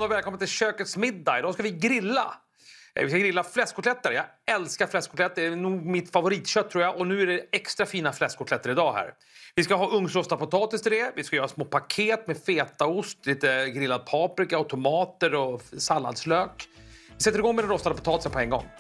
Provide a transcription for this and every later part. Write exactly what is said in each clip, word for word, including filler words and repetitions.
och välkommen till kökets middag. Idag ska vi grilla. Vi ska grilla fläskkotletter. Jag älskar fläskkotletter. Det är nog mitt favoritkött tror jag. Och nu är det extra fina fläskkotletter idag här. Vi ska ha ugnsrostad potatis till det. Vi ska göra små paket med fetaost, lite grillad paprika och tomater och salladslök. Vi sätter igång med den rostade potatisen på en gång.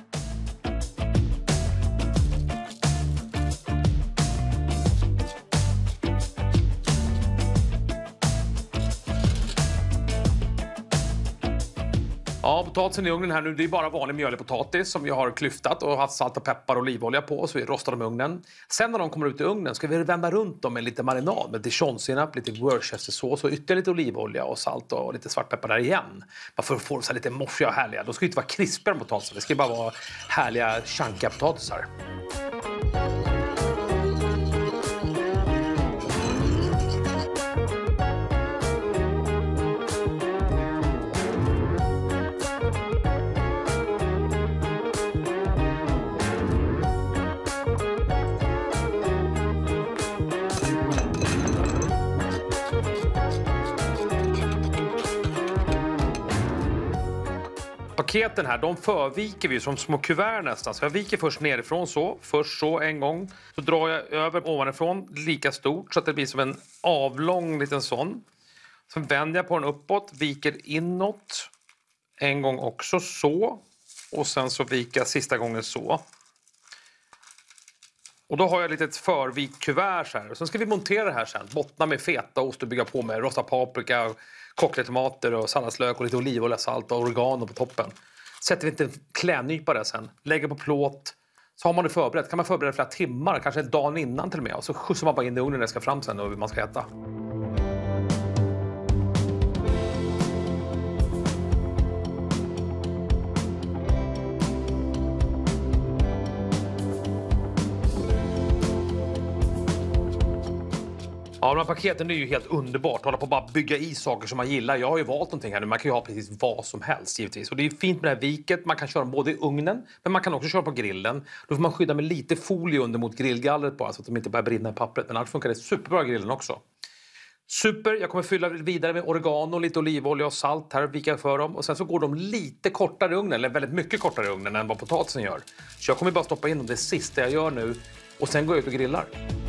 Ja, potatisen i ugnen här nu, det är bara vanlig mjölig potatis som vi har klyftat och haft salt och peppar och olivolja på, så vi rostar dem i ugnen. Sen när de kommer ut i ugnen ska vi vända runt dem med lite marinad med dijonsenap, lite worcestersås och ytterligare lite olivolja och salt och lite svartpeppar där igen. Bara för att få så lite morsiga och härliga. De ska ju inte vara krispiga potatisar, det ska bara vara härliga chunkiga potatisar. Paketen här, de förviker vi som små kuvert nästan. Så jag viker först nerifrån så, först så en gång. Så drar jag över ovanifrån lika stort så att det blir som en avlång liten sån. Sen vänder jag på den uppåt, viker inåt. En gång också så. Och sen så viker jag sista gången så. Och då har jag lite ett förvikkuvert så här. Sen ska vi montera det här sen. Bottna med fetaost och bygga på med rostad paprika, kocktomater och salladslök och lite olivolja, salt och oregano på toppen. Sätter vi inte en klädnypa där sen. Lägger på plåt. Så har man det förberett. Kan man förbereda flera timmar, kanske en dag innan till och med. Och så skjutsar man bara in i ugnen när det ska fram sen och hur man ska äta. Ja, de här paketen är ju helt underbart. Hålla på att bara bygga i saker som man gillar. Jag har ju valt någonting här nu. Man kan ju ha precis vad som helst givetvis. Och det är ju fint med det här viket. Man kan köra både i ugnen, men man kan också köra på grillen. Då får man skydda med lite folie under mot grillgallret bara så att de inte börjar brinna i pappret. Men annars funkar det superbra i grillen också. Super, jag kommer fylla vidare med oregano, lite olivolja och salt här och vika för dem. Och sen så går de lite kortare i ugnen, eller väldigt mycket kortare i ugnen än vad potatisen gör. Så jag kommer bara stoppa in dem det sista jag gör nu. Och sen går jag ut och grillar.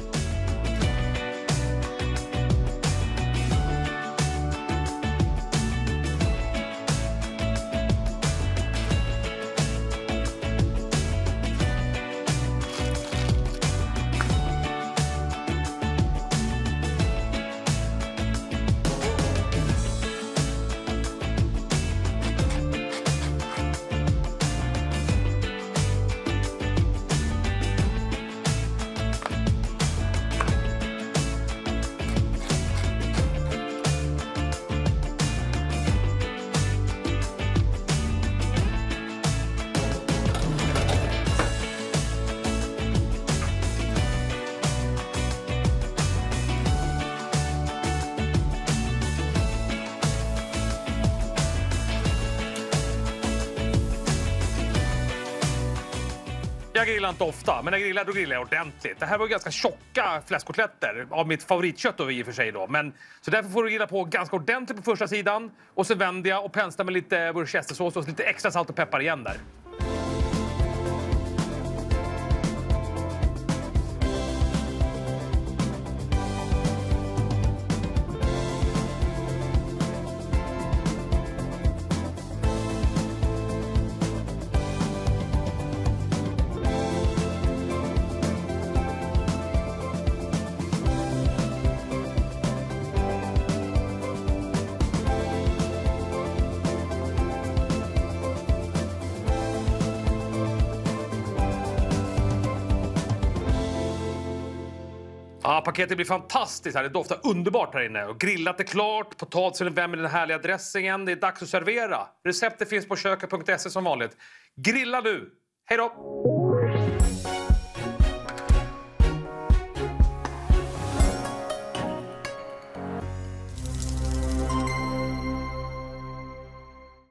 Jag grillar inte ofta, men när jag grillar då grillar jag ordentligt. Det här var ganska tjocka fläskkotletter av mitt favoritkött då, i och för sig då. Men, så därför får du grilla på ganska ordentligt på första sidan. Och så vänder jag och penslar med lite worcestersås och lite extra salt och peppar igen där. Ja, paketet blir fantastiskt här. Det doftar underbart här inne. Och grillat är klart. Potatisen är värm med den härliga dressingen. Det är dags att servera. Receptet finns på köket punkt se som vanligt. Grilla du! Hej då!